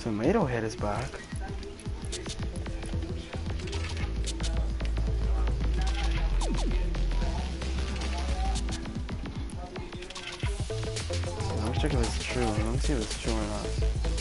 Tomato Head is back. Let's check if it's true. Let me see if it's true or not.